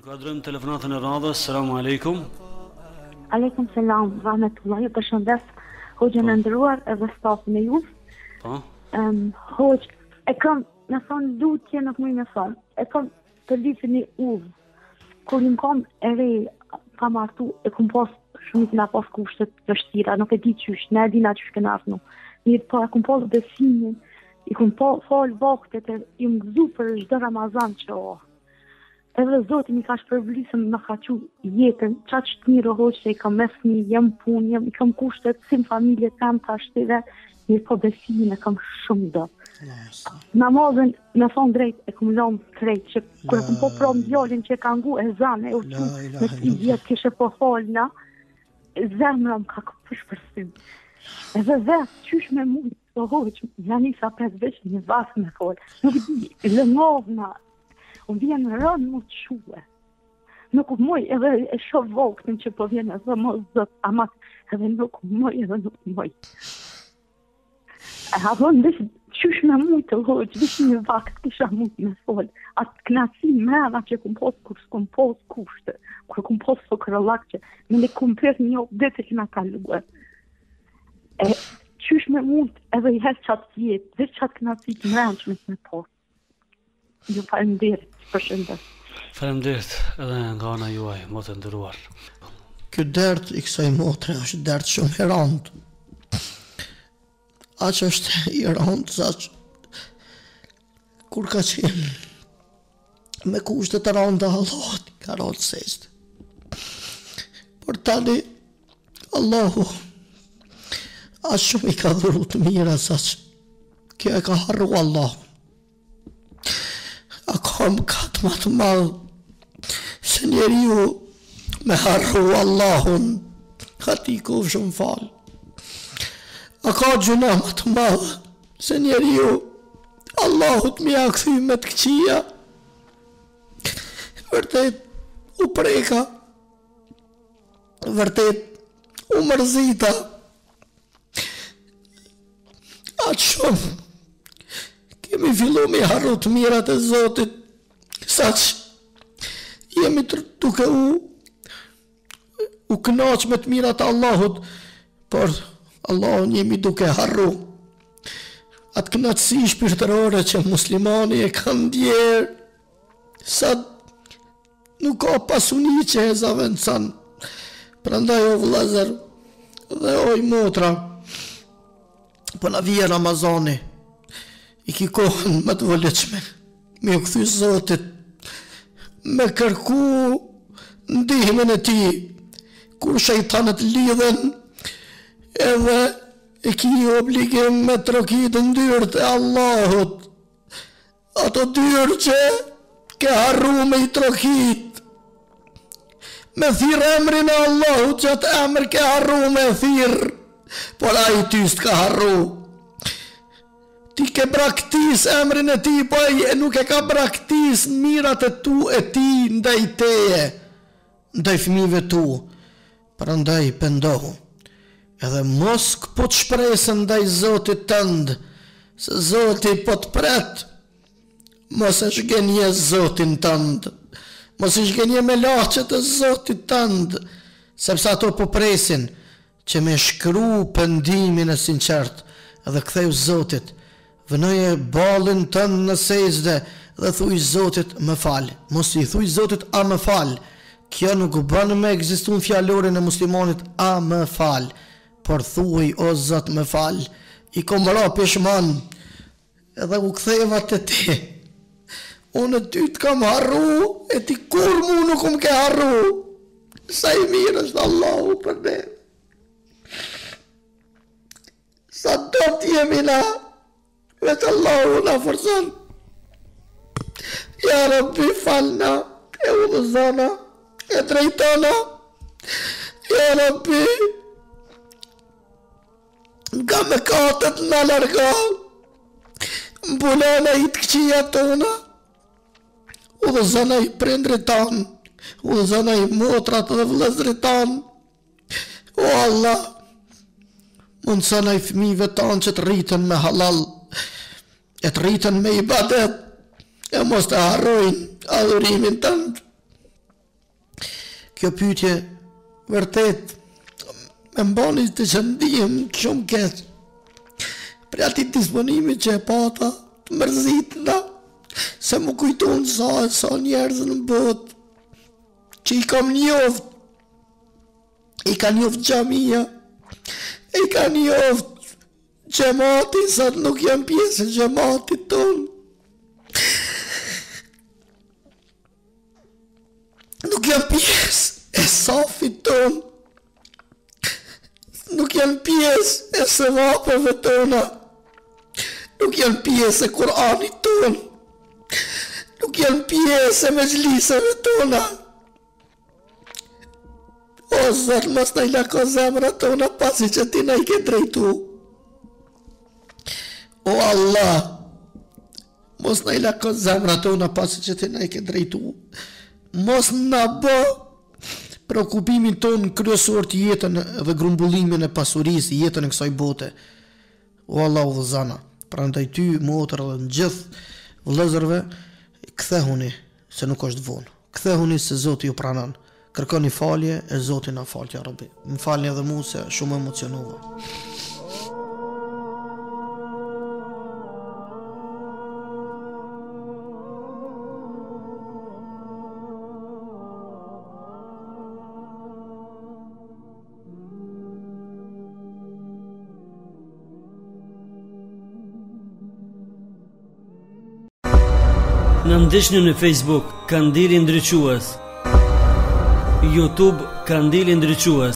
Kuadrëm telefonatën e radhës. Selamu alaikum. Aleikum selam, rahmetullahi, përshëndes hoxhën e nderuar edhe stafin e ju. Po. Hoxh, e kam, me thonë lutje nuk më me thonë. E kam të litën e uvë. Kur një kam e re, kam artu, e kom pas shumit nga pas kushtet të vështira, nuk e di qysh, ne e dina qysh këna arnu. Mirë po, e kom pas besimin, i kom falë vaktet e i më gëzu për çdo Ramazan që o. Edhe Zoti mi ka shpërblisëm më ka qu jetën, qatë që të mirë hoqë që i kam me fëmijë, jam punë, i kam kushtet, si në familje tam të ashtive, mirë po besimin e kam shumë do. Namazën, me thonë drejt, e kom lomë krejt, që kërë kom po prom djallin që e ka ngu e zanë, e u që me 3 vjetë kishe po falna, zemra më ka përshpërsim. Edhe vetë, qysh me mujtë, po hoqë, janë isa 5 veç një vasë me falë, nuk di, lëngovna, unë vjen në rënë më të shuë. Nuk moj edhe e shoh voktin që po vjen edhe më zot, ama edhe nuk moj edhe nuk moj. E havon dhe qysh me mujtë të hoqë, dhe një vakt kisha mujtë me folë. Atë knasi mena që kum posë kur s'kum posë kushte, kur kum posë fëkërëllak që me ne kum për një obdete që nga kaluë. E qysh me mujtë edhe i hesë qatë jetë, dhe qatë knasi të mrenqme me posë. Ju faleminderit, përshëndes. Faleminderit edhe nga ana juaj, më të nderuar. Ky dert i kësaj motre është dert shumë i rëndë. Aq është i rëndë sa kur ka qenë me kushtet e rënda Allahut ka rëndë sejtë. Por tani Allahu aq shumë i ka dhuru të mira sa që kjo e ka harru Allahu. A ka mëkat më të madh se njeriu me harru Allahun, ati ku shumë falë. A ka gjuna më të madh se njeriu Allahut mi a kthy me të këqija. Vërtet u preka, vërtet u mërzita. Aq shumë kemi fillu me harru të mirat e Zotit, sa që jemi duke u kënaq me të mirat e Allahut, por Allahun jemi duke harru. Atë kënaqësi shpirtërore që muslimani e ka ndjerë, sa nuk ka pasuni që e zavendësan. Prandaj o vëllezër dhe oj motra, po na vije Ramazani, i ki kohën më të vëllëqme, me u kthy Zotit, me kërku ndihmën e ti, kur shejtanët lidhen, edhe e ki obligim me trokit ndyrët e Allahut, ato dyrë që ke harru me i trokit, me thirë emrin e Allahut që atë emër ke harru me thirë, por a i ty s'ka harru. Ti ke braktis emrin e ti, po e nuk e ka braktis mirat e tu e ti ndaj teje, ndaj fëmijëve tu. Prandaj pendohu, edhe mos po të shpresën ndaj Zotit tënd, se Zoti po të pret, mos e shgenje Zotin tënd, mos e shgenje me laqet e Zotit tënd, sepse ato po presin që me shkru pendimin e sinqert, edhe ktheu Zotit, vënoje balin tënë në sejdë dhe thuj Zotit më falë. Mos i thuj Zotit a më falë. Kjo nuk bën me ekzistuar fjalorin e muslimanit a më falë, por thuj o Zot më falë. I kom ra peshman edhe u ktheva te ti. Unë ty të kam harru e ti kur mu nuk më ke harru. Sa i mirë është Allahu për ne. Sa do t'jemi na, vetë Allahu na forcon. Ja Rabbi falna, e udhëzona, e drejtona. Ja Rabbi, nga mëkatet na largo, mbulona i të këqija tona, udhëzona i prindrit tanë, udhëzona i motrat dhe vëllezërit tanë. O Allah, mundësona i fëmijëve tanë që të rritën me halal, e të rritën me ibadet, e mos të harrojnë adhurimin tënd. kjo pyetje vërtet me mbani të që ndihem shumë keq. Për ati disponimit që e pata, të mërzitna, se më kujton sa njerëz në botë, që i kam njoft, i ka njoft xhamia, i ka njoft xhamati, sa nuk jam pjesë e xhamatit ton. Nuk jam pjesë e safit ton. Nuk janë pjesë e sevapeve tona. Nuk janë pjesë e Kur'anit ton. Nuk janë pjesë e mezhliseve tona. O Zot, mos na i lako zemra tona pasi që ti na i ke drejtu. O Allah, mos na i lako zemra tona pasi që ti na i ke drejtu. Mos na bë prekupimin ton kryesor të jetën dhe grumbullimin e pasurisë, jetën e kësaj bote. O Allah u dhëzana, prandaj ty, motër dhe në gjithë vëllezërve, kthehuni se nuk është vonë. Kthehuni se Zoti ju pranon. Kërkoni falje e Zoti na fal, ya Rabbi. Më falni edhe mua se shumë emocionova. Në ndihni në Facebook Kandili Ndriçues, YouTube Kandili Ndriçues,